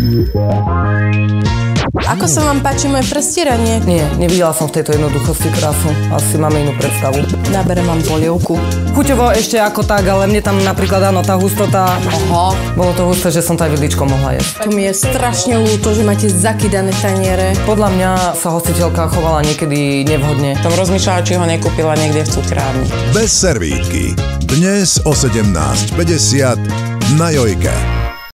Ako sa vám páči moje prestieranie? Nie, nevidela som v tejto jednoduchosti krásu. Asi máme inú predstavu. Naberem vám polievku. Chuťovo ešte ako tak, ale mne tam napríklad áno, tá hustota. Oho. Bolo to husté, že som to aj vidličkou mohla jesť. To mi je strašne ľúto, že máte zakydané taniere. Podľa mňa sa hostiteľka chovala niekedy nevhodne. Som rozmýšľala, či ho nekúpila niekde v cukrárni. Bez servítky. Dnes o 17:50 na Jojke.